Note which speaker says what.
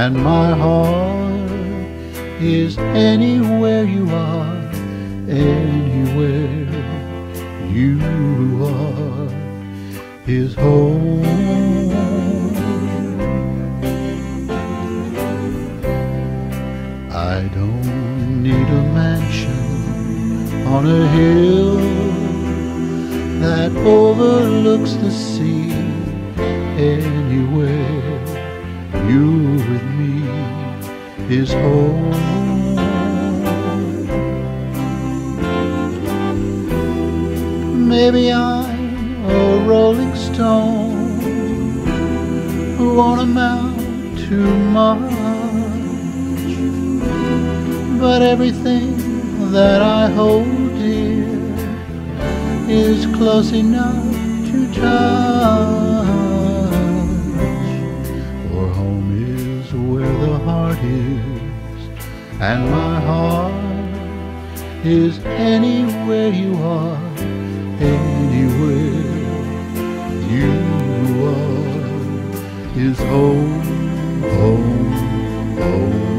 Speaker 1: and my heart is anywhere you are, anywhere you are, his home. I don't need a mansion on a hill that overlooks the sea. Anywhere you're with me is home. Maybe I'm a rolling stone who won't amount to much, but everything that I hold dear is close enough to touch. For home is where the heart is, and my heart is anywhere you are, anywhere you are, is home, home, home.